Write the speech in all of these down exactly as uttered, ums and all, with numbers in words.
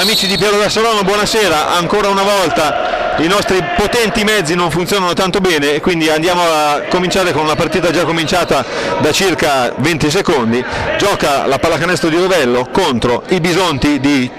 Amici di Piero da Salono, buonasera. Ancora una volta i nostri potenti mezzi non funzionano tanto bene e quindi andiamo a cominciare con una partita già cominciata da circa venti secondi. Gioca la pallacanestro di Rovello contro i Bisonti di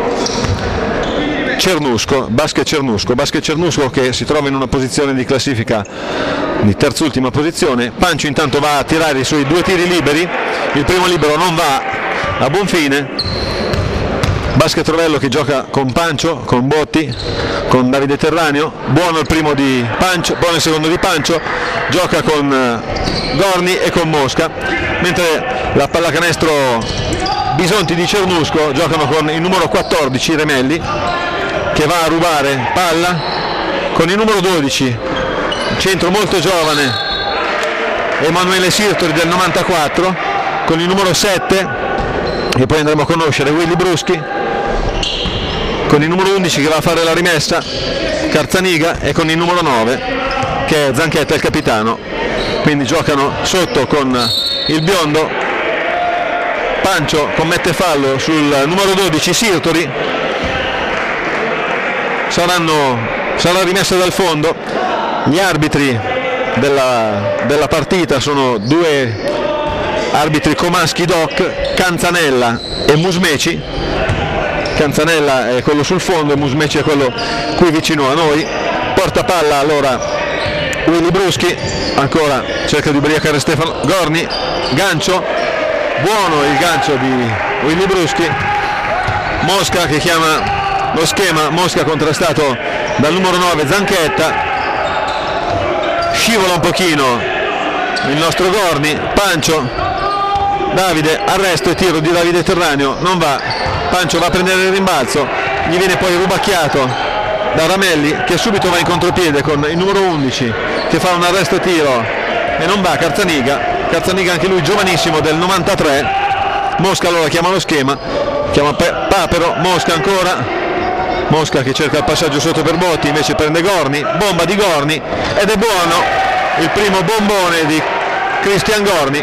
Cernusco, Basket Cernusco, Basket Cernusco che si trova in una posizione di classifica di terzultima posizione. Pancio intanto va a tirare i suoi due tiri liberi, il primo libero non va a buon fine. Basket Rovello che gioca con Pancio, con Botti, con Davide Terraneo. Buono il primo di Pancio, buono il secondo di Pancio, gioca con Gorni e con Mosca, mentre la pallacanestro Bisonti di Cernusco giocano con il numero quattordici Remelli che va a rubare palla, con il numero dodici, centro molto giovane, Emanuele Sirtori del novantaquattro, con il numero sette e poi andremo a conoscere Willy Bruschi, con il numero undici che va a fare la rimessa Carzaniga e con il numero nove che è Zanchetta il capitano. Quindi giocano sotto con il biondo, Pancio commette fallo sul numero dodici Sirtori, saranno, sarà rimessa dal fondo. Gli arbitri della, della partita sono due arbitri comaschi doc, Canzanella e Musmeci. Canzanella è quello sul fondo e Musmeci è quello qui vicino a noi. Porta palla allora Willy Bruschi, ancora cerca di ubriacare Stefano Gorni, gancio, buono il gancio di Willy Bruschi. Mosca che chiama lo schema, Mosca contrastato dal numero nove Zanchetta, scivola un pochino il nostro Gorni. Pancio, Davide, arresto e tiro di Davide Terraneo, non va. Pancio va a prendere il rimbalzo, gli viene poi rubacchiato da Ramelli che subito va in contropiede con il numero undici che fa un arresto e tiro e non va. Carzaniga, Carzaniga anche lui giovanissimo del novantatré. Mosca allora chiama lo schema, chiama Papero, Mosca ancora, Mosca che cerca il passaggio sotto per Botti, invece prende Gorni, bomba di Gorni ed è buono il primo bombone di Cristian Gorni.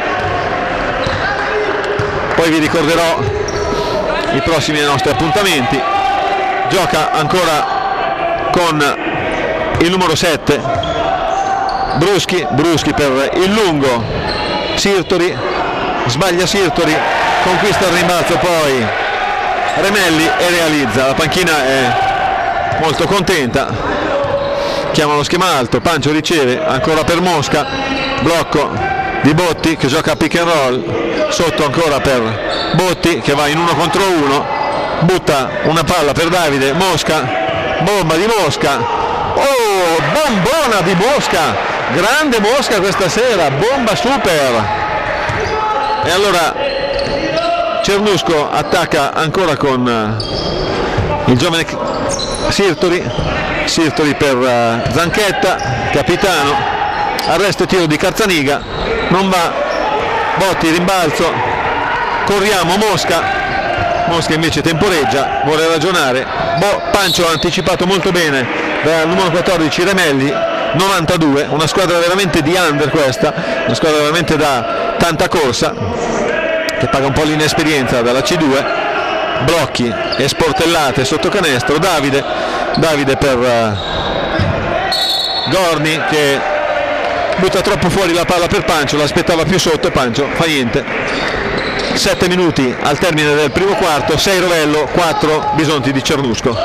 Poi vi ricorderò i prossimi dei nostri appuntamenti. Gioca ancora con il numero sette Bruschi, Bruschi per il lungo Sirtori, sbaglia Sirtori, conquista il rimbalzo poi Remelli e realizza. La panchina è molto contenta, chiama lo schema alto. Pancio riceve ancora per Mosca, blocco di Botti che gioca a pick and roll, sotto ancora per Botti che va in uno contro uno, butta una palla per Davide, Mosca, bomba di Mosca, oh bombona di Mosca, grande Mosca questa sera, bomba super. E allora Cernusco attacca ancora con il giovane Sirtori, Sirtori per Zanchetta, capitano, arresto e tiro di Carzaniga, non va. Botti rimbalzo, corriamo Mosca, Mosca invece temporeggia, vuole ragionare. Boh, Pancio ha anticipato molto bene dal numero quattordici Remelli, novantadue, una squadra veramente di under questa, una squadra veramente da tanta corsa che paga un po' l'inesperienza dalla C due. Blocchi e sportellate sotto canestro, Davide, Davide per uh, Gorni che butta troppo fuori la palla per Pancio, l'aspettava più sotto e Pancio fa niente. Sette minuti al termine del primo quarto, sei Rovello, quattro Bisonti di Cernusco.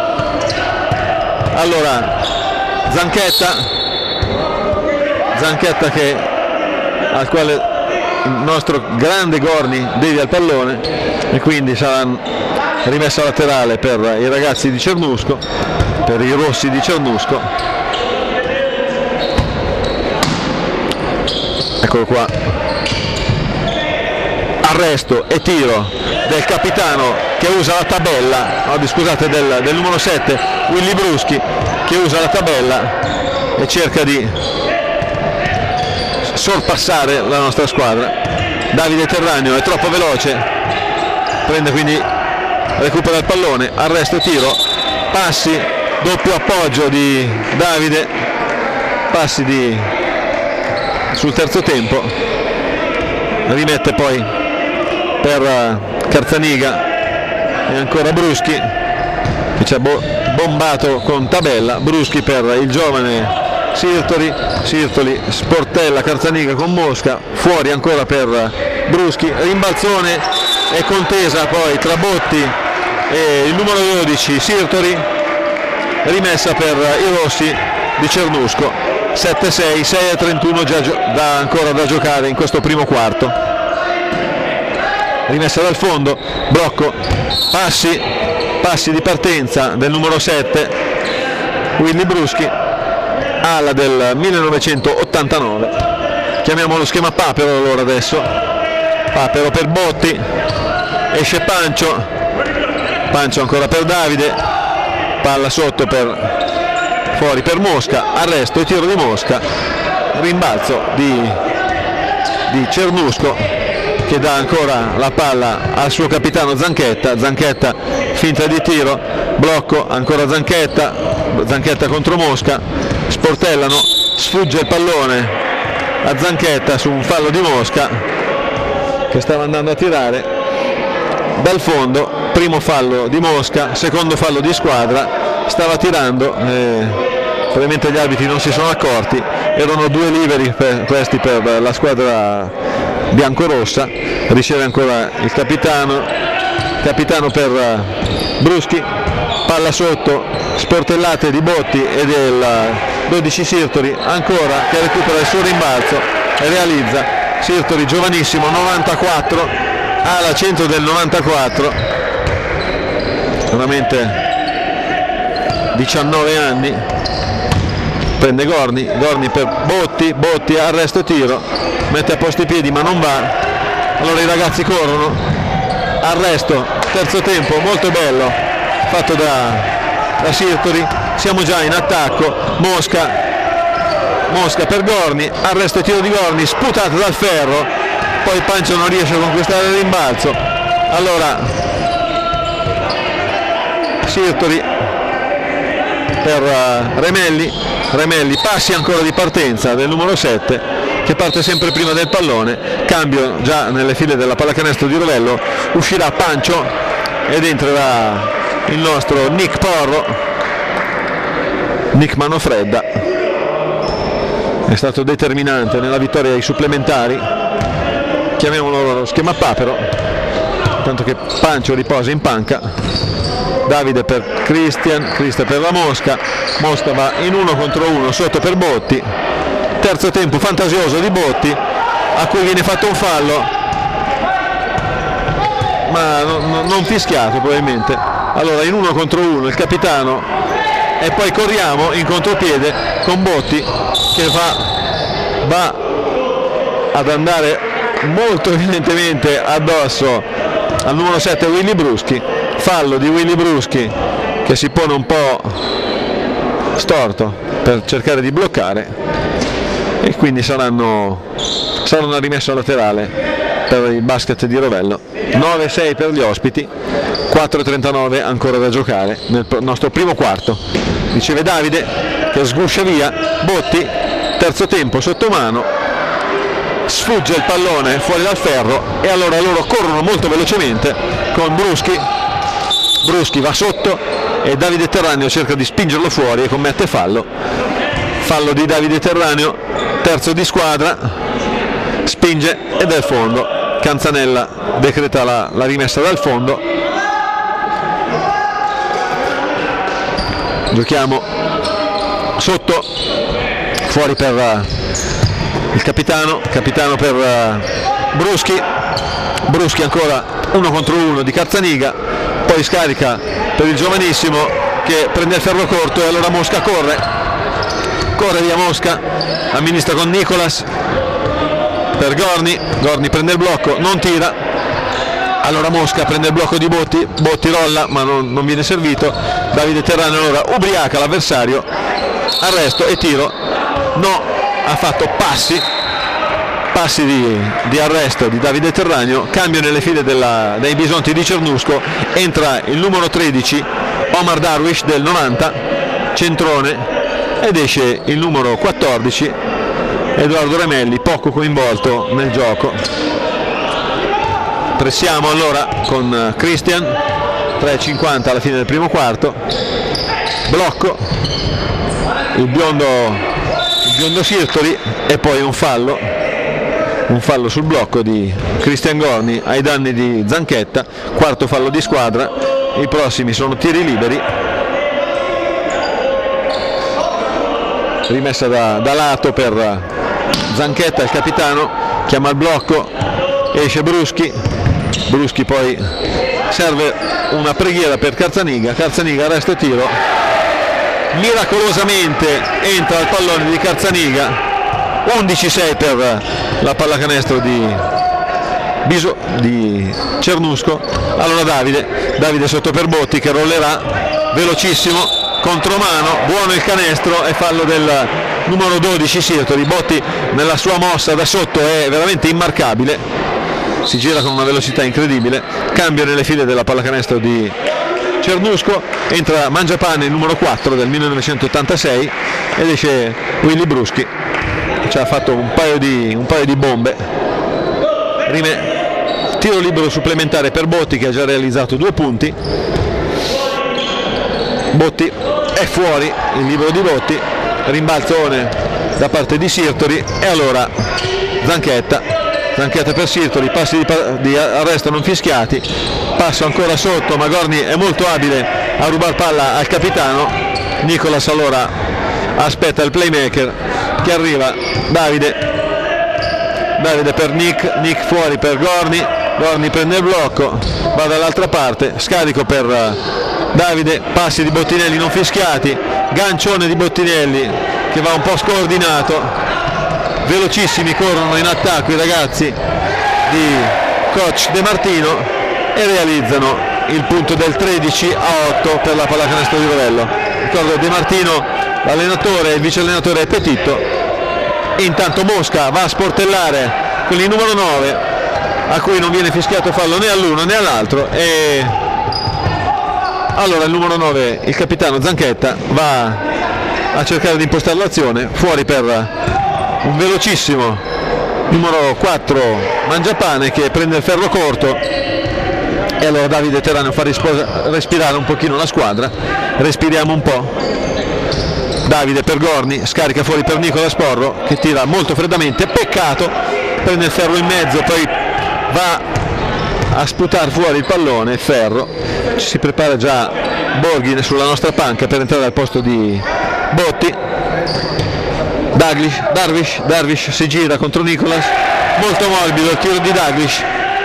Allora Zanchetta, Zanchetta che al quale il nostro grande Gorni devia il pallone e quindi sarà rimessa laterale per i ragazzi di Cernusco, per i rossi di Cernusco. Eccolo qua, arresto e tiro del capitano che usa la tabella, no, scusate del, del numero sette Willy Bruschi che usa la tabella e cerca di sorpassare la nostra squadra. Davide Terraneo è troppo veloce, prende quindi, recupera il pallone, arresto e tiro, passi, doppio appoggio di Davide, passi di sul terzo tempo, rimette poi per Carzaniga e ancora Bruschi, che ci ha bombato con tabella. Bruschi per il giovane Sirtori, Sirtoli sportella Calzaniga con Mosca, fuori ancora per Bruschi, rimbalzone e contesa poi tra Botti e il numero dodici Sirtori, rimessa per i rossi di Cernusco. Sette sei, sei a trentuno già da, ancora da giocare in questo primo quarto. Rimessa dal fondo, blocco, passi, passi di partenza del numero sette Willy Bruschi, ala del millenovecentottantanove. Chiamiamo lo schema Papero allora adesso. Papero per Botti, esce Pancio, Pancio ancora per Davide, palla sotto per fuori per Mosca, arresto e tiro di Mosca, rimbalzo di, di Cernusco che dà ancora la palla al suo capitano Zanchetta. Zanchetta finta di tiro, blocco ancora Zanchetta, Zanchetta contro Mosca, sportellano, sfugge il pallone a Zanchetta su un fallo di Mosca che stava andando a tirare dal fondo. Primo fallo di Mosca, secondo fallo di squadra, stava tirando, eh, probabilmente gli arbitri non si sono accorti, erano due liberi per, questi per la squadra biancorossa. Riceve ancora il capitano, capitano per Bruschi, palla sotto, sportellate di Botti e del dodici Sirtori, ancora che recupera il suo rimbalzo e realizza. Sirtori giovanissimo, novantaquattro, ala centro del novantaquattro, solamente diciannove anni. Prende Gorni, Gorni per Botti, Botti arresto e tiro, mette a posto i piedi ma non va, allora i ragazzi corrono, arresto, terzo tempo molto bello fatto da, da Sirtori. Siamo già in attacco, Mosca, Mosca per Gorni, arresto e tiro di Gorni, sputato dal ferro, poi Pancio non riesce a conquistare il rimbalzo, allora Sirtori per uh, Remelli, Remelli, passi ancora di partenza del numero sette che parte sempre prima del pallone, cambio già nelle file della pallacanestro di Rovello, uscirà Pancio ed entrerà il nostro Nick Porro, Nick Manofredda, è stato determinante nella vittoria ai supplementari. Chiamiamolo lo schema Papero, tanto che Pancio riposa in panca. Davide per Cristian, Cristian per la Mosca, Mosca va in uno contro uno sotto per Botti, terzo tempo fantasioso di Botti a cui viene fatto un fallo ma non, non fischiato probabilmente. Allora in uno contro uno il capitano e poi corriamo in contropiede con Botti che va, va ad andare molto evidentemente addosso al numero sette Willy Bruschi. Fallo di Willy Bruschi che si pone un po' storto per cercare di bloccare e quindi saranno, sarà una rimessa laterale per il basket di Rovello. nove sei per gli ospiti, quattro e trentanove ancora da giocare nel nostro primo quarto. Riceve Davide che sguscia via Botti, terzo tempo sotto mano, sfugge il pallone fuori dal ferro e allora loro corrono molto velocemente con Bruschi. Bruschi va sotto e Davide Terraneo cerca di spingerlo fuori e commette fallo. Fallo di Davide Terraneo, terzo di squadra, spinge ed è il fondo. Canzanella decreta la, la rimessa dal fondo. Giochiamo sotto, fuori per uh, il capitano, capitano per uh, Bruschi. Bruschi ancora uno contro uno di Calzaniga, poi scarica per il giovanissimo che prende il ferro corto e allora Mosca corre, corre via Mosca, amministra con Nicolas per Gorni, Gorni prende il blocco, non tira, allora Mosca prende il blocco di Botti, Botti rolla ma non, non viene servito, Davide Terraneo allora ubriaca l'avversario, arresto e tiro, no, ha fatto passi, passi di, di arresto di Davide Terraneo, cambio nelle file della, dei Bisonti di Cernusco, entra il numero tredici Omar Darwish del novanta, centrone, ed esce il numero quattordici Edoardo Remelli, poco coinvolto nel gioco. Pressiamo allora con Cristian, tre e cinquanta alla fine del primo quarto. Blocco, il biondo, il biondo Sirtori, e poi un fallo, un fallo sul blocco di Christian Gorni ai danni di Zanchetta, quarto fallo di squadra. I prossimi sono tiri liberi, rimessa da, da lato per Zanchetta, il capitano chiama il blocco, esce Bruschi, Bruschi poi serve una preghiera per Carzaniga, Carzaniga arresto tiro, miracolosamente entra il pallone di Carzaniga, undici sei per la pallacanestro di, Biso, di Cernusco. Allora Davide, Davide sotto per Botti che rollerà, velocissimo, contromano, buono il canestro e fallo del numero dodici Sirtori. Botti nella sua mossa da sotto è veramente immarcabile, si gira con una velocità incredibile, cambia nelle file della pallacanestro di Cernusco, entra Mangiapane, il numero quattro del millenovecentottantasei, ed esce Willy Bruschi, ci ha fatto un paio di, un paio di bombe. Rime, tiro libero supplementare per Botti che ha già realizzato due punti. Botti è fuori, il libero di Botti, rimbalzone da parte di Sirtori, e allora Zanchetta, Zanchetta per Sirtori, passi di, di arresto non fischiati, passo ancora sotto, ma Gorni è molto abile a rubar palla al capitano. Nicolas allora aspetta il playmaker che arriva, Davide, Davide per Nick, Nick fuori per Gorni, Gorni prende il blocco, va dall'altra parte, scarico per Davide, passi di Bottinelli non fischiati, gancione di Bottinelli che va un po' scordinato, velocissimi corrono in attacco i ragazzi di coach De Martino e realizzano il punto del tredici a otto per la pallacanestro di Rovello. Ricordo De Martino, l'allenatore e il vice allenatore è Petitto, e intanto Mosca va a sportellare con il numero nove, a cui non viene fischiato fallo né all'uno né all'altro, e allora il numero nove, il capitano Zanchetta, va a cercare di impostare l'azione, fuori per un velocissimo numero quattro Mangiapane che prende il ferro corto, e allora Davide Terraneo fa respirare un pochino la squadra. Respiriamo un po'. Davide per Gorni, scarica fuori per Nicola Sporro che tira molto freddamente, peccato, prende il ferro in mezzo, poi va a sputare fuori il pallone, il ferro. Ci si prepara già Borghi sulla nostra panca per entrare al posto di Botti. Daglish, Darvish, Darvish si gira contro Nicolas, molto morbido il tiro di Daglish,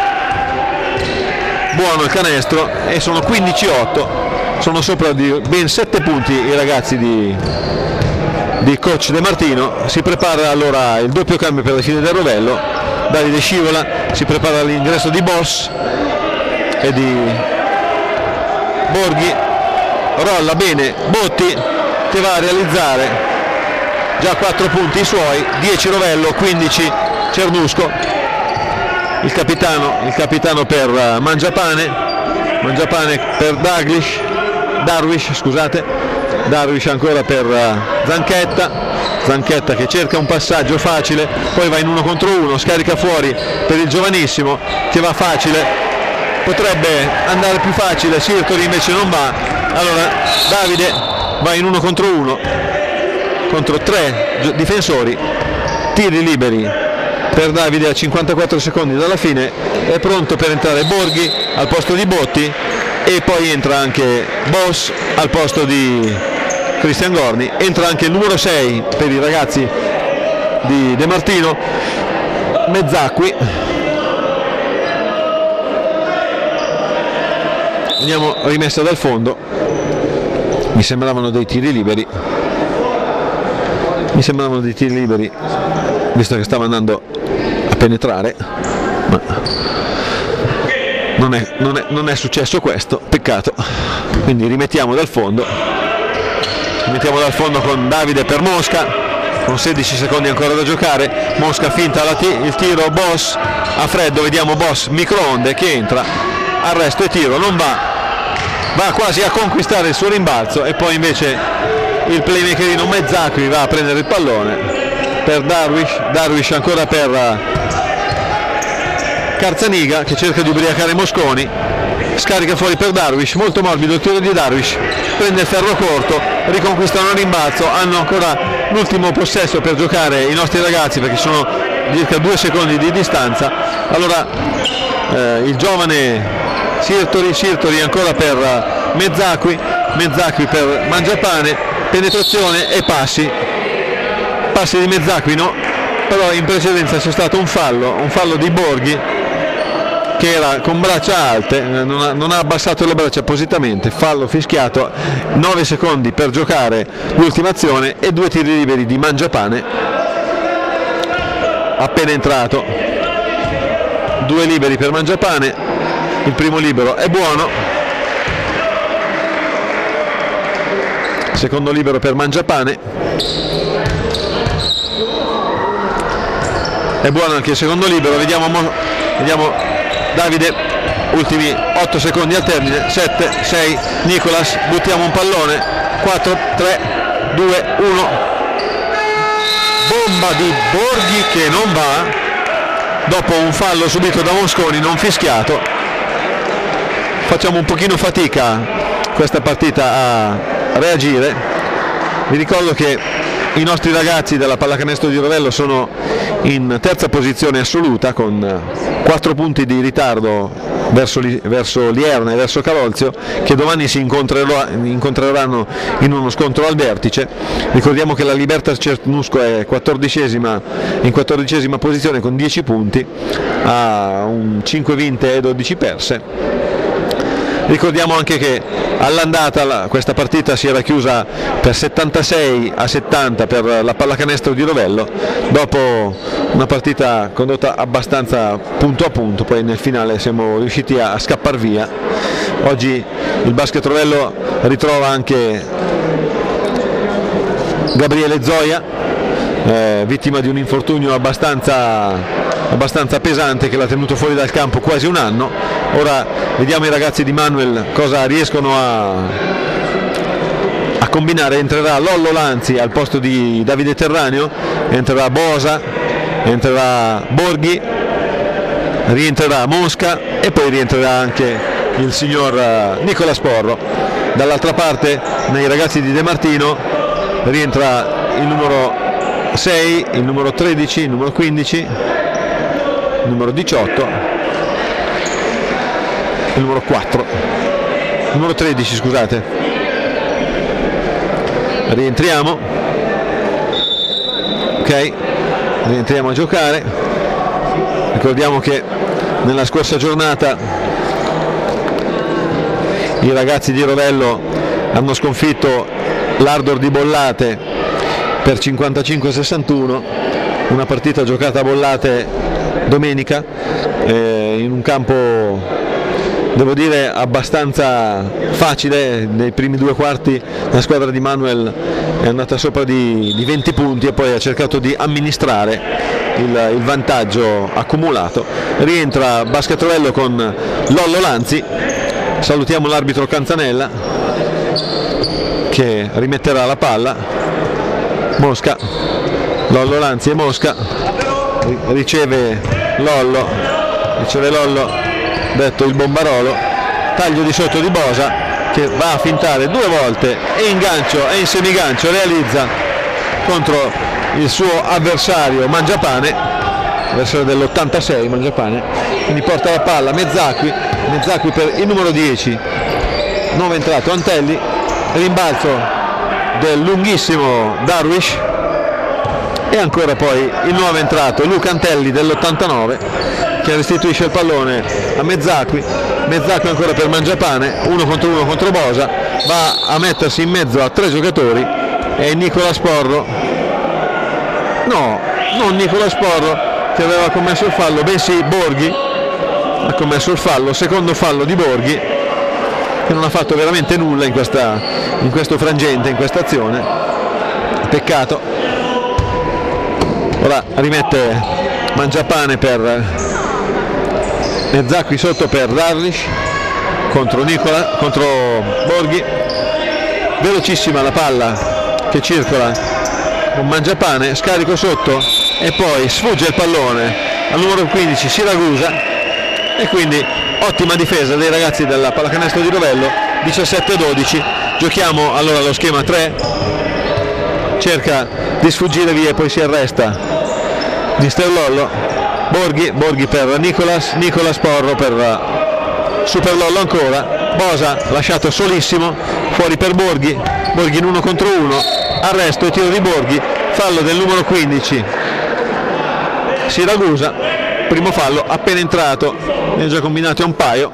buono il canestro, e sono quindici a otto, sono sopra di ben sette punti i ragazzi di, di coach De Martino. Si prepara allora il doppio cambio per la fine del Rovello, Davide scivola, si prepara l'ingresso di Boss e di Borghi, rolla bene Botti che va a realizzare già quattro punti i suoi, dieci Rovello, quindici Cernusco. Il capitano, il capitano per Mangiapane, Mangiapane per Daglish, Darwish, scusate, Darwish ancora per Zanchetta, Zanchetta che cerca un passaggio facile, poi va in uno contro uno, scarica fuori per il giovanissimo che va facile, potrebbe andare più facile, Sirtori invece non va, allora Davide va in uno contro uno, contro tre difensori, tiri liberi per Davide a cinquantaquattro secondi dalla fine, è pronto per entrare Borghi al posto di Botti, e poi entra anche Boss al posto di Christian Gorni, entra anche il numero sei per i ragazzi di De Martino, Mezzacqui. Vediamo rimessa dal fondo, mi sembravano dei tiri liberi, mi sembravano dei tiri liberi visto che stava andando a penetrare, ma non è, non è, non è successo questo, peccato. Quindi rimettiamo dal fondo, rimettiamo dal fondo con Davide per Mosca, con sedici secondi ancora da giocare, Mosca finta la t- il tiro, Boss a freddo, vediamo Boss microonde che entra, arresto e tiro, non va, va quasi a conquistare il suo rimbalzo, e poi invece il playmakerino Mezzacqui va a prendere il pallone per Darwish, Darwish ancora per Carzaniga che cerca di ubriacare Mosconi, scarica fuori per Darwish, molto morbido il tiro di Darwish, prende il ferro corto, riconquistano il rimbalzo, hanno ancora l'ultimo possesso per giocare i nostri ragazzi perché sono circa due secondi di distanza. Allora eh, il giovane Sirtori, Sirtori ancora per Mezzacqui, Mezzacqui per Mangiapane, penetrazione e passi, passi di Mezzacqui no, però in precedenza c'è stato un fallo, un fallo di Borghi che era con braccia alte, non ha, non ha abbassato le braccia appositamente, fallo fischiato, nove secondi per giocare l'ultima azione e due tiri liberi di Mangiapane, appena entrato, due liberi per Mangiapane, il primo libero è buono, secondo libero per Mangiapane, è buono anche il secondo libero, vediamo, vediamo Davide, ultimi otto secondi al termine, sette, sei, Nicolas, buttiamo un pallone, quattro, tre, due, uno, bomba di Borghi che non va, dopo un fallo subito da Mosconi, non fischiato. Facciamo un pochino fatica questa partita a reagire. Vi ricordo che i nostri ragazzi della pallacanestro di Rovello sono in terza posizione assoluta con quattro punti di ritardo verso, verso Lierna e verso Calolzio, che domani si incontreranno in uno scontro al vertice. Ricordiamo che la Libertas Cernusco è quattordicesima, in quattordicesima posizione con dieci punti, ha un cinque vinte e dodici perse. Ricordiamo anche che all'andata questa partita si era chiusa per settantasei a settanta per la pallacanestro di Rovello, dopo una partita condotta abbastanza punto a punto, poi nel finale siamo riusciti a scappar via. Oggi il basket Rovello ritrova anche Gabriele Zoia, eh, vittima di un infortunio abbastanza abbastanza pesante che l'ha tenuto fuori dal campo quasi un anno. Ora vediamo i ragazzi di Manuel cosa riescono a, a combinare. Entrerà Lollo Lanzi al posto di Davide Terraneo, entrerà Bosa, entrerà Borghi, rientrerà Mosca e poi rientrerà anche il signor Nicola Sporro. Dall'altra parte nei ragazzi di De Martino rientra il numero sei, il numero tredici, il numero quindici, il numero diciotto, il numero quattro, il numero tredici, scusate. Rientriamo, ok, rientriamo a giocare. Ricordiamo che nella scorsa giornata i ragazzi di Rovello hanno sconfitto l'Ardor di Bollate per cinquantacinque a sessantuno, una partita giocata a Bollate domenica, eh, in un campo devo dire abbastanza facile. Nei primi due quarti la squadra di Manuel è andata sopra di, di venti punti e poi ha cercato di amministrare il, il vantaggio accumulato. Rientra Basket Rovello con Lollo Lanzi, salutiamo l'arbitro Canzanella che rimetterà la palla. Mosca, Lollo Lanzi e Mosca, riceve Lollo, riceve Lollo, detto il bombarolo, taglio di sotto di Bosa che va a fintare due volte e in gancio e in semigancio realizza contro il suo avversario Mangiapane, avversario dell'ottantasei Mangiapane, quindi porta la palla Mezzacqui, Mezzacqui per il numero dieci, nuovo entrato Antelli, rimbalzo del lunghissimo Darwish e ancora poi il nuovo entrato Luca Antelli dell'ottantanove che restituisce il pallone a Mezzacqui. Mezzacqui ancora per Mangiapane, uno contro uno contro Bosa, va a mettersi in mezzo a tre giocatori e Nicola Sporro, no, non Nicola Sporro che aveva commesso il fallo, bensì Borghi ha commesso il fallo, secondo fallo di Borghi che non ha fatto veramente nulla in, questa, in questo frangente, in questa azione, peccato. Ora rimette Mangiapane per Mezzacqui sotto per Darwish contro Nicola, contro Borghi, velocissima la palla che circola con Mangiapane, scarico sotto e poi sfugge il pallone al numero quindici Siragusa e quindi ottima difesa dei ragazzi della pallacanestro di Rovello. Diciassette dodici, giochiamo allora lo schema tre, cerca di sfuggire via e poi si arresta mister Lollo. Borghi, Borghi per Nicolas, Nicolas Porro per Super Lollo ancora, Bosa lasciato solissimo, fuori per Borghi, Borghi in uno contro uno, arresto e tiro di Borghi, fallo del numero quindici Siragusa, primo fallo appena entrato, ne ha già combinati un paio,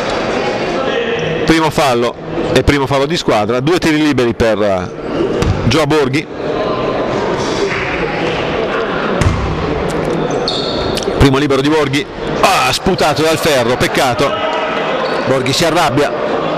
primo fallo e primo fallo di squadra, due tiri liberi per Gio Borghi. Primo libero di Borghi, ah, sputato dal ferro, peccato, Borghi si arrabbia,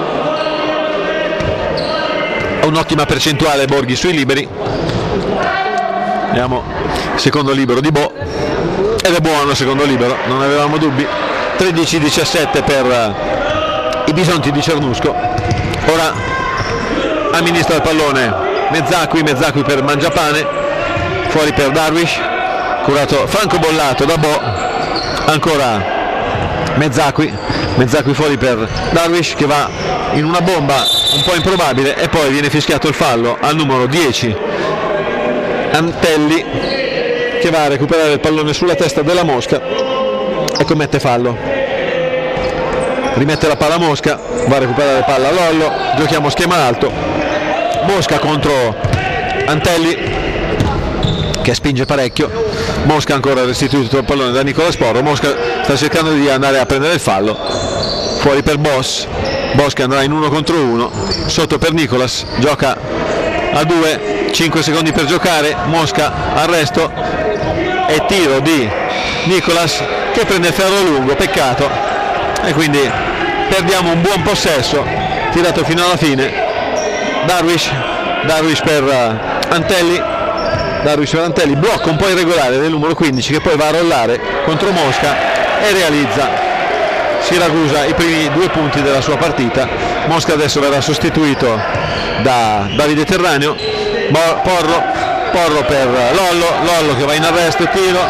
ha un'ottima percentuale Borghi sui liberi. Andiamo, secondo libero di Bo, ed è buono il secondo libero, non avevamo dubbi. Tredici diciassette per i Bisonti di Cernusco. Ora amministra il pallone Mezzacqui, Mezzacqui per Mangiapane, fuori per Darwish, curato Franco Bollato da Bo, ancora Mezzacqui, Mezzacqui fuori per Darwish che va in una bomba un po' improbabile e poi viene fischiato il fallo al numero dieci Antelli, che va a recuperare il pallone sulla testa della Mosca e commette fallo. Rimette la palla a Mosca, va a recuperare palla Lollo, giochiamo schema alto, Mosca contro Antelli che spinge parecchio, Mosca ancora restituito il pallone da Nicola Sporro, Mosca sta cercando di andare a prendere il fallo, fuori per Boss, Boss che andrà in uno contro uno, sotto per Nicolas, gioca a due, cinque secondi per giocare, Mosca arresto e tiro di Nicolas che prende il ferro lungo, peccato, e quindi perdiamo un buon possesso, tirato fino alla fine. Darwish, Darwish per Antelli, Darwish per Antelli, blocco un po' irregolare del numero quindici che poi va a rollare contro Mosca e realizza Siragusa i primi due punti della sua partita. Mosca adesso verrà sostituito da Davide Terraneo, Porro, Porro per Lollo, Lollo che va in arresto e tiro.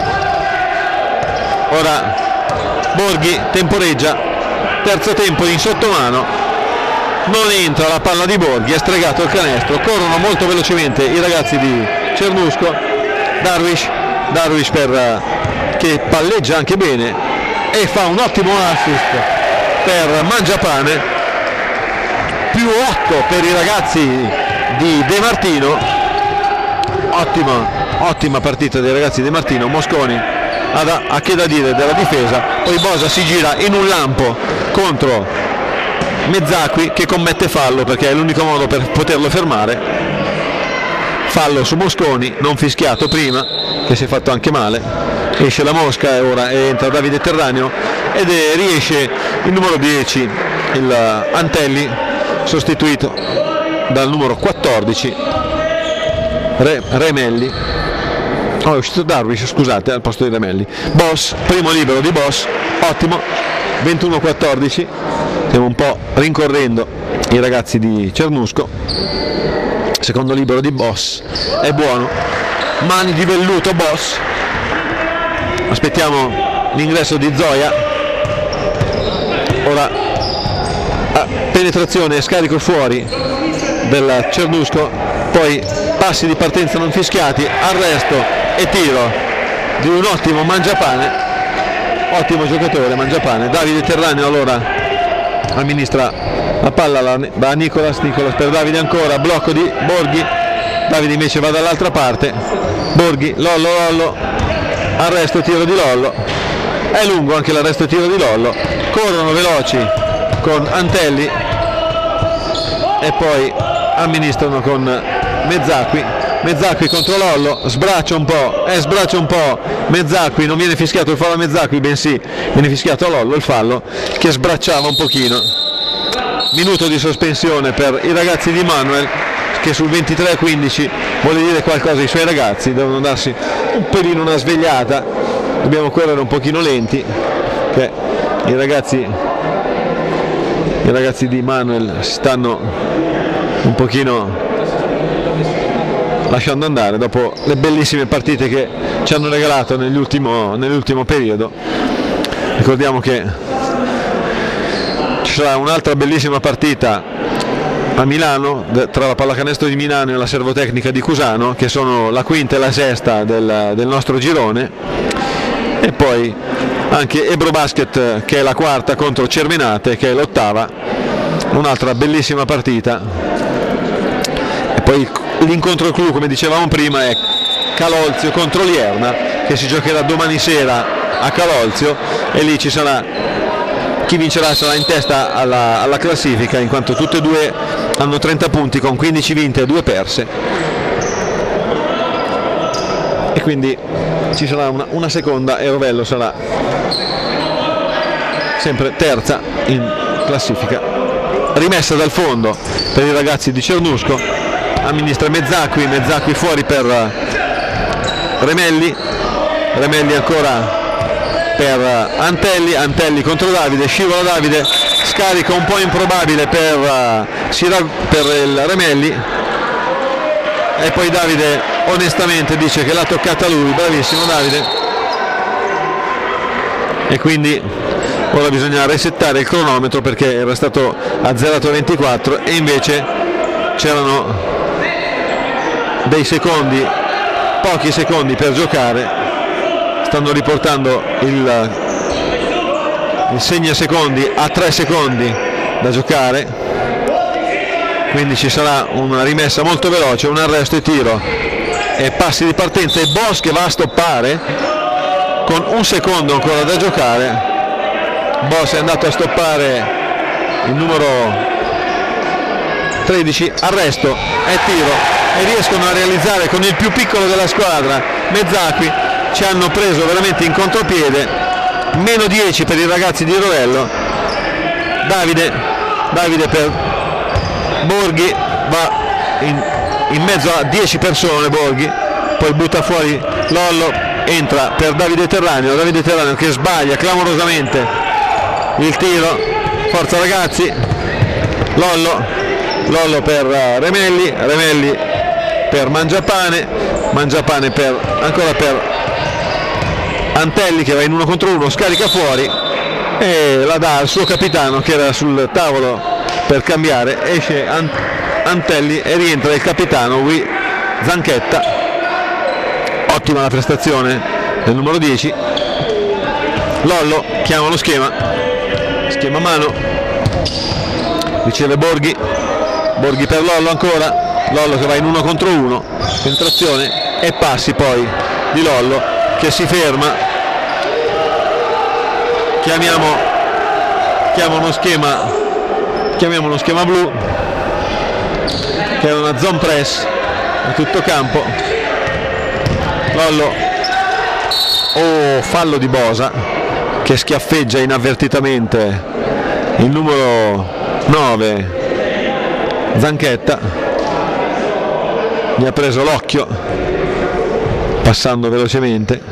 Ora Borghi temporeggia, terzo tempo in sottomano, non entra la palla di Borghi, è stregato il canestro, corrono molto velocemente i ragazzi di Cernusco. Darwish, Darwish per, che palleggia anche bene e fa un ottimo assist per Mangiapane, più otto per i ragazzi di De Martino. Ottima, ottima partita dei ragazzi di De Martino. Mosconi ha, ha che da dire della difesa, poi Bosa si gira in un lampo contro Mezzacqui che commette fallo perché è l'unico modo per poterlo fermare. Fallo su Mosconi, non fischiato prima, che si è fatto anche male. Esce la Mosca e ora entra Davide Terraneo ed è, riesce il numero dieci, il Antelli, sostituito dal numero quattordici Re, Remelli. Oh, è uscito Darwish, scusate, al posto di Remelli. Boss, primo libero di Boss, ottimo, ventuno quattordici. Stiamo un po' rincorrendo i ragazzi di Cernusco. Secondo libero di Boss, è buono, mani di velluto Boss. Aspettiamo l'ingresso di Zoya. Ora ah, penetrazione e scarico fuori del Cernusco, poi passi di partenza non fischiati, arresto e tiro di un ottimo Mangiapane, ottimo giocatore Mangiapane. Davide Terraneo allora amministra la palla da Nicolas, Nicolas per Davide ancora, blocco di Borghi, Davide invece va dall'altra parte, Borghi, Lollo, Lollo, arresto e tiro di Lollo, è lungo anche l'arresto e tiro di Lollo, corrono veloci con Antelli e poi amministrano con Mezzacqui, Mezzacqui contro Lollo, sbraccia un po', eh, sbraccia un po' Mezzacqui, non viene fischiato il fallo a Mezzacqui, bensì viene fischiato a Lollo il fallo che sbracciava un pochino. Minuto di sospensione per i ragazzi di Manuel che sul ventitré a quindici vuole dire qualcosa ai suoi ragazzi, devono darsi un pelino una svegliata, dobbiamo correre un pochino lenti, che i ragazzi, i ragazzi di Manuel stanno un pochino lasciando andare dopo le bellissime partite che ci hanno regalato nell'ultimo, nell'ultimo periodo. Ricordiamo che ci sarà un'altra bellissima partita a Milano tra la Pallacanestro di Milano e la Servotecnica di Cusano, che sono la quinta e la sesta del, del nostro girone, e poi anche Ebro Basket, che è la quarta, contro Cervenate, che è l'ottava, un'altra bellissima partita. E poi l'incontro clou, come dicevamo prima, è Calolzio contro Lierna, che si giocherà domani sera a Calolzio, e lì ci sarà chi vincerà, sarà in testa alla, alla classifica, in quanto tutte e due hanno trenta punti con quindici vinte e due perse, e quindi ci sarà una, una seconda e Rovello sarà sempre terza in classifica. Rimessa dal fondo per i ragazzi di Cernusco, amministra Mezzacqui, Mezzacqui fuori per Remelli, Remelli ancora per Antelli, Antelli contro Davide, scivola Davide, scarica un po' improbabile per, uh, per il Remelli, e poi Davide onestamente dice che l'ha toccata lui, bravissimo Davide, e quindi ora bisogna resettare il cronometro perché era stato azzerato a ventiquattro e invece c'erano dei secondi, pochi secondi per giocare. Stanno riportando il, il segnasecondi a tre secondi da giocare, quindi ci sarà una rimessa molto veloce, un arresto e tiro e passi di partenza, e Bosch che va a stoppare con un secondo ancora da giocare. Bosch è andato a stoppare il numero tredici, arresto e tiro, e riescono a realizzare con il più piccolo della squadra, Mezzacqui. Ci hanno preso veramente in contropiede, meno dieci per i ragazzi di Rovello. Davide, Davide per Borghi, va in, in mezzo a dieci persone Borghi, poi butta fuori Lollo, entra per Davide Terraneo, Davide Terraneo che sbaglia clamorosamente il tiro, forza ragazzi, Lollo, Lollo per Remelli, Remelli per Mangiapane, Mangiapane per, ancora per Antelli che va in uno contro uno, scarica fuori e la dà al suo capitano che era sul tavolo per cambiare, esce Antelli e rientra il capitano Ui Zanchetta. Ottima la prestazione del numero dieci. Lollo chiama lo schema, schema mano, riceve Borghi, Borghi per Lollo ancora, Lollo che va in uno contro uno, penetrazione e passi poi di Lollo che si ferma. Chiamiamo, chiama uno schema, chiamiamo uno schema blu, che è una zone press a tutto campo. Lollo, oh, fallo di Bosa che schiaffeggia inavvertitamente il numero nove Zanchetta, gli ha preso l'occhio passando velocemente.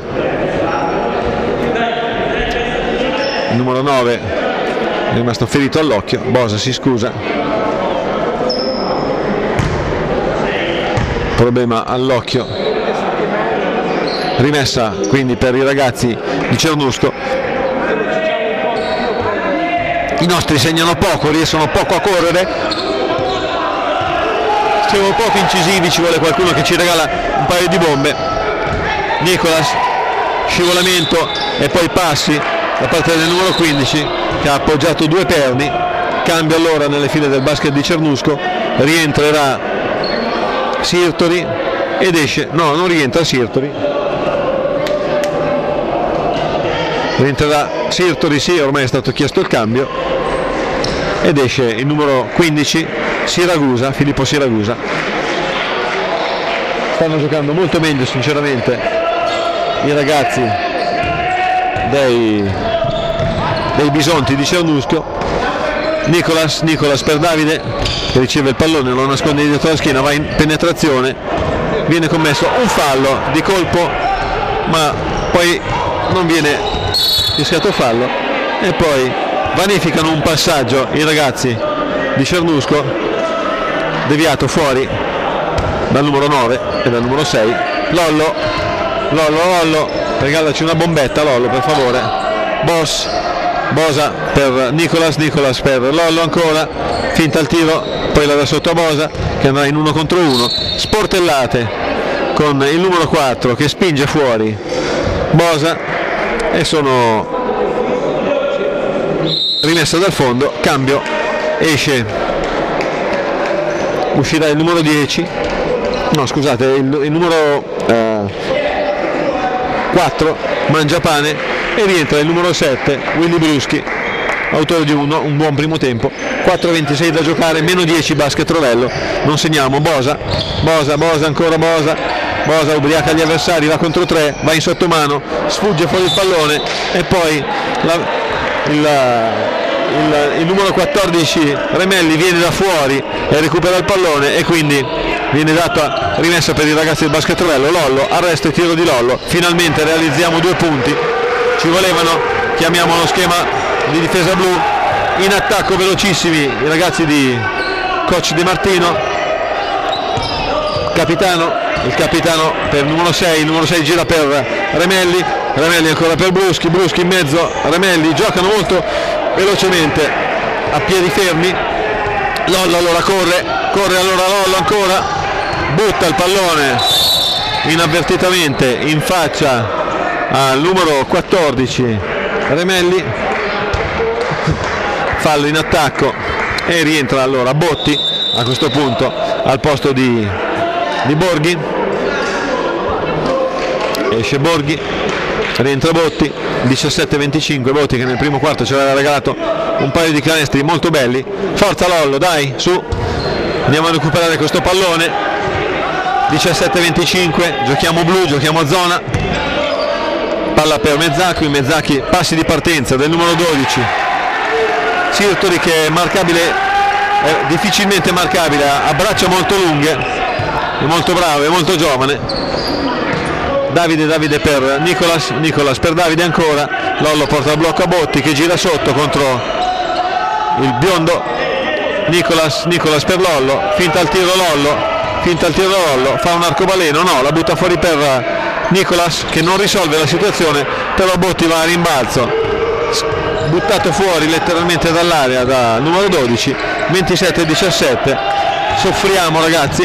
Il numero nove è rimasto ferito all'occhio, Bosa si scusa, problema all'occhio. Rimessa quindi per i ragazzi di Cernusco. I nostri segnano poco, riescono poco a correre, siamo poco incisivi, ci vuole qualcuno che ci regala un paio di bombe. Nicolas, scivolamento e poi passi da parte del numero quindici che ha appoggiato due perni. Cambio allora nelle file del basket di Cernusco, rientrerà Sirtori ed esce, no non rientra Sirtori, rientrerà Sirtori, sì, ormai è stato chiesto il cambio, ed esce il numero quindici Siragusa, Filippo Siragusa. Stanno giocando molto meglio sinceramente i ragazzi dei, dei Bisonti di Cernusco. Nicolas, Nicolas per Davide che riceve il pallone, lo nasconde dietro la schiena, va in penetrazione, viene commesso un fallo di colpo ma poi non viene fischiato fallo, e poi vanificano un passaggio i ragazzi di Cernusco, deviato fuori dal numero nove e dal numero sei. Lollo, Lollo, Lollo, regalaci una bombetta Lollo per favore. Boss, Bosa per Nicolas, Nicolas per Lollo ancora, finta il tiro, poi la da sotto a Bosa che andrà in uno contro uno, sportellate con il numero quattro che spinge fuori Bosa e sono rimessa dal fondo, cambio, esce, uscirà il numero dieci, no scusate, il, il numero eh, quattro Mangiapane e rientra il numero sette Willy Bruschi, autore di uno, un buon primo tempo. Quattro ventisei da giocare, meno dieci Basket Rovello, non segniamo. Bosa, Bosa, Bosa ancora Bosa, Bosa ubriaca gli avversari, va contro tre, va in sottomano, sfugge fuori il pallone e poi la, il, il, il numero quattordici Remelli viene da fuori e recupera il pallone e quindi viene data rimessa per i ragazzi del Basket Rovello. Lollo, arresto e tiro di Lollo, finalmente realizziamo due punti, ci volevano, chiamiamo lo schema di difesa blu, in attacco velocissimi i ragazzi di coach Di Martino, capitano, il capitano per il numero sei, il numero sei gira per Remelli, Remelli ancora per Bruschi, Bruschi in mezzo, Remelli, giocano molto velocemente a piedi fermi, Lollo allora corre, corre allora Lollo ancora, butta il pallone inavvertitamente in faccia al numero quattordici Remelli, fallo in attacco e rientra allora Botti a questo punto al posto di, di Borghi, esce Borghi, rientra Botti, diciassette venticinque, Botti che nel primo quarto ci aveva regalato un paio di canestri molto belli, forza Lollo, dai, su, andiamo a recuperare questo pallone, diciassette venticinque, giochiamo blu, giochiamo a zona, palla per Mezzacchi, Mezzacchi, passi di partenza del numero dodici, Sirtori che è marcabile, è difficilmente marcabile, ha braccia molto lunghe, è molto bravo, è molto giovane, Davide, Davide per Nicolas, Nicolas per Davide ancora, Lollo porta il blocco a Botti che gira sotto contro il biondo, Nicolas, Nicolas per Lollo, finta il tiro Lollo, finta il tiro Lollo, fa un arcobaleno, no, la butta fuori per Nicolas che non risolve la situazione, però Botti va a rimbalzo, buttato fuori letteralmente dall'area da numero dodici, ventisette diciassette, soffriamo ragazzi,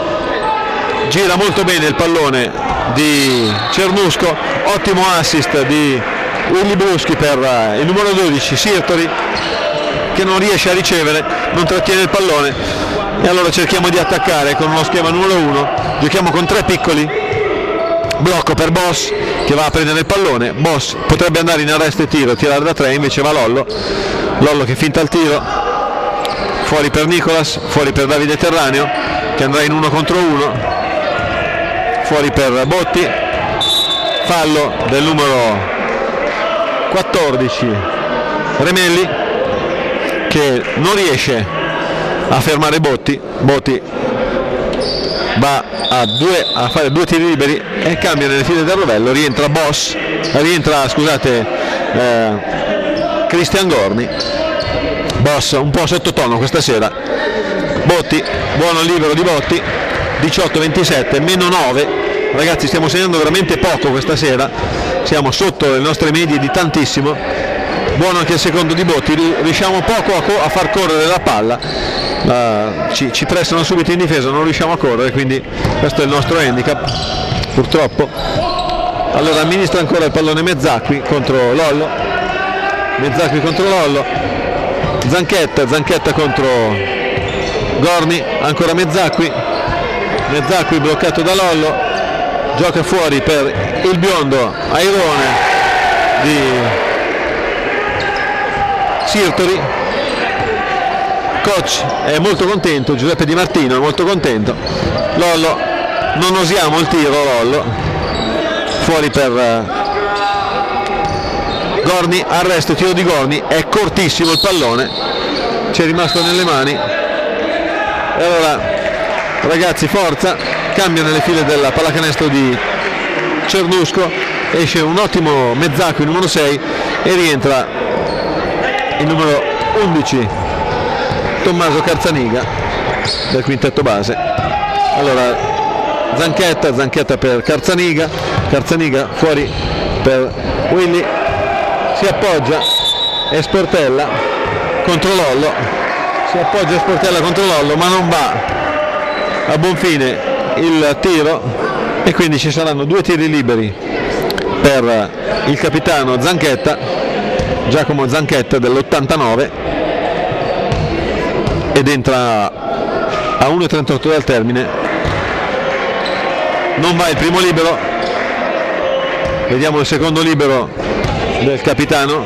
gira molto bene il pallone di Cernusco, ottimo assist di Willy Bruschi per il numero dodici Sirtori che non riesce a ricevere, non trattiene il pallone e allora cerchiamo di attaccare con uno schema numero uno, giochiamo con tre piccoli, blocco per Boss che va a prendere il pallone, Boss potrebbe andare in arresto e tiro, tirare da tre, invece va Lollo, Lollo che finta il tiro, fuori per Nicolas, fuori per Davide Terraneo che andrà in uno contro uno, fuori per Botti, fallo del numero quattordici Remelli che non riesce a fermare Botti, Botti va a, due, a fare due tiri liberi e cambia nelle file del Rovello, rientra Boss, rientra scusate eh, Cristian Gorni, Boss un po' sottotono questa sera, Botti, buono libero di Botti, diciotto ventisette, meno nove, ragazzi stiamo segnando veramente poco questa sera, siamo sotto le nostre medie di tantissimo, buono anche il secondo di Botti, riusciamo poco a, a far correre la palla, Uh, ci, ci pressano subito in difesa, non riusciamo a correre, quindi questo è il nostro handicap purtroppo. Allora amministra ancora il pallone Mezzacqui contro Lollo, Mezzacqui contro Lollo, Zanchetta, Zanchetta contro Gorni, ancora Mezzacqui, Mezzacqui bloccato da Lollo, gioca fuori per il biondo Airone di Sirtori, coach è molto contento, Giuseppe Di Martino è molto contento, Lollo non osiamo il tiro, Lollo fuori per Gorni, arresto, tiro di Gorni, è cortissimo il pallone, ci è rimasto nelle mani e allora ragazzi forza, cambia nelle file della pallacanestro di Cernusco, esce un ottimo Mezzacqui, numero sei e rientra il numero undici Tommaso Carzaniga del quintetto base. Allora Zanchetta, Zanchetta per Carzaniga, Carzaniga fuori per Willy, si appoggia Esportella contro Lollo, si appoggia Esportella contro Lollo, ma non va a buon fine il tiro e quindi ci saranno due tiri liberi per il capitano Zanchetta, Giacomo Zanchetta dell'ottantanove, ed entra a uno e trentotto dal termine. Non va il primo libero, vediamo il secondo libero del capitano,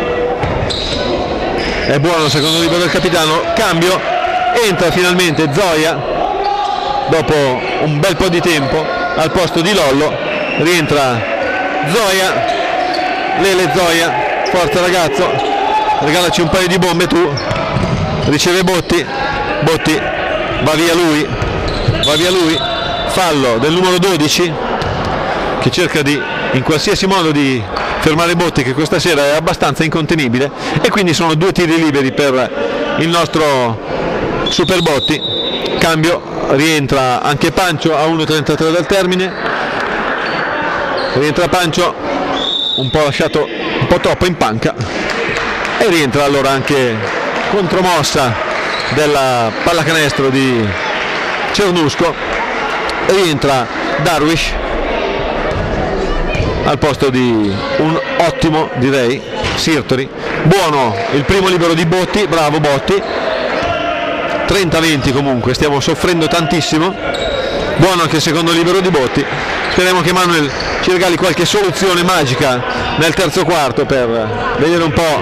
è buono il secondo libero del capitano, cambio, entra finalmente Zoia dopo un bel po' di tempo al posto di Lollo, rientra Zoia, Lele Zoia, forza ragazzo, regalaci un paio di bombe tu, riceve Botti, Botti, va via lui, va via lui, fallo del numero dodici che cerca di in qualsiasi modo di fermare Botti, che questa sera è abbastanza incontenibile, e quindi sono due tiri liberi per il nostro Super Botti. Cambio, rientra anche Pancio a uno e trentatré dal termine, rientra Pancio un po' lasciato un po' troppo in panca, e rientra allora anche contromossa della pallacanestro di Cernusco, rientra Darwish al posto di un ottimo, direi, Sirtori. Buono il primo libero di Botti, bravo Botti, trenta venti comunque, stiamo soffrendo tantissimo. Buono anche il secondo libero di Botti, speriamo che Manuel ci regali qualche soluzione magica nel terzo quarto per vedere un po'.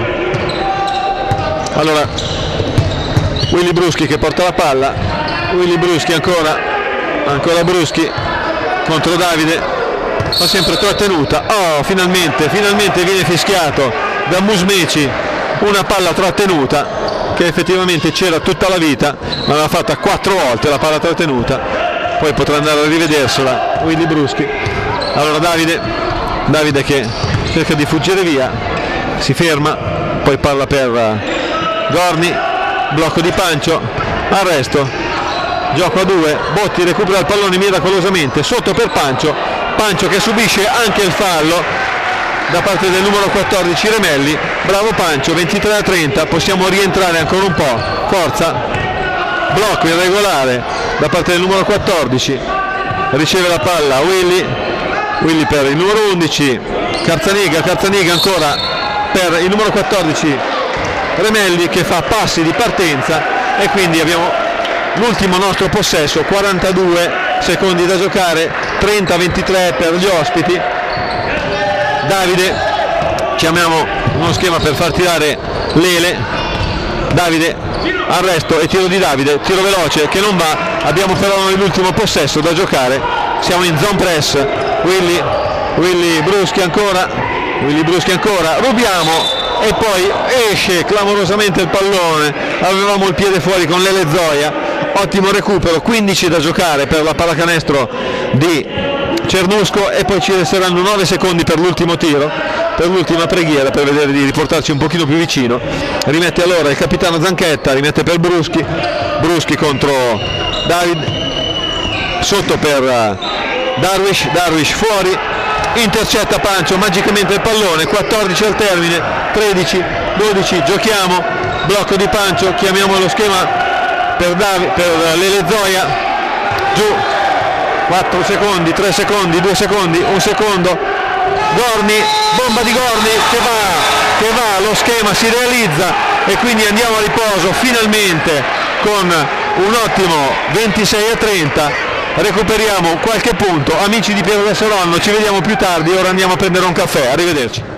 Allora Willy Bruschi che porta la palla, Willy Bruschi ancora, ancora Bruschi contro Davide, fa sempre trattenuta. Oh, finalmente, finalmente viene fischiato da Musmeci una palla trattenuta che effettivamente c'era tutta la vita, ma l'ha fatta quattro volte la palla trattenuta, poi potrà andare a rivedersela Willy Bruschi. Allora Davide, Davide che cerca di fuggire via, si ferma, poi palla per Gorni, blocco di Pancio, arresto, gioco a due, Botti recupera il pallone miracolosamente, sotto per Pancio, Pancio che subisce anche il fallo da parte del numero quattordici Remelli. Bravo Pancio, ventitré a trenta, possiamo rientrare ancora un po', forza, blocco irregolare da parte del numero quattordici, riceve la palla Willy, Willy per il numero undici Carzaniga, Carzaniga ancora per il numero quattordici Remelli che fa passi di partenza, e quindi abbiamo l'ultimo nostro possesso, quarantadue secondi da giocare, trenta a ventitré per gli ospiti. Davide, chiamiamo uno schema per far tirare Lele, Davide, arresto e tiro di Davide, tiro veloce che non va, abbiamo però noi l'ultimo possesso da giocare, siamo in zone press, Willy, Willy Bruschi ancora, Willy Bruschi ancora, rubiamo e poi esce clamorosamente il pallone, avevamo il piede fuori con Lele Zoia, ottimo recupero, quindici da giocare per la pallacanestro di Cernusco, e poi ci resteranno nove secondi per l'ultimo tiro, per l'ultima preghiera, per vedere di riportarci un pochino più vicino. Rimette allora il capitano Zanchetta, rimette per Bruschi, Bruschi contro David, sotto per Darwish, Darwish fuori, intercetta Pancio magicamente il pallone, quattordici al termine, tredici, dodici, giochiamo, blocco di Pancio, chiamiamo lo schema per, Davi, per Lele Zoia, giù, quattro secondi, tre secondi, due secondi, un secondo, Gorni, bomba di Gorni che va, che va, lo schema si realizza e quindi andiamo a riposo finalmente con un ottimo ventisei a trenta, recuperiamo qualche punto. Amici di Piero del Seronno, ci vediamo più tardi, ora andiamo a prendere un caffè, arrivederci.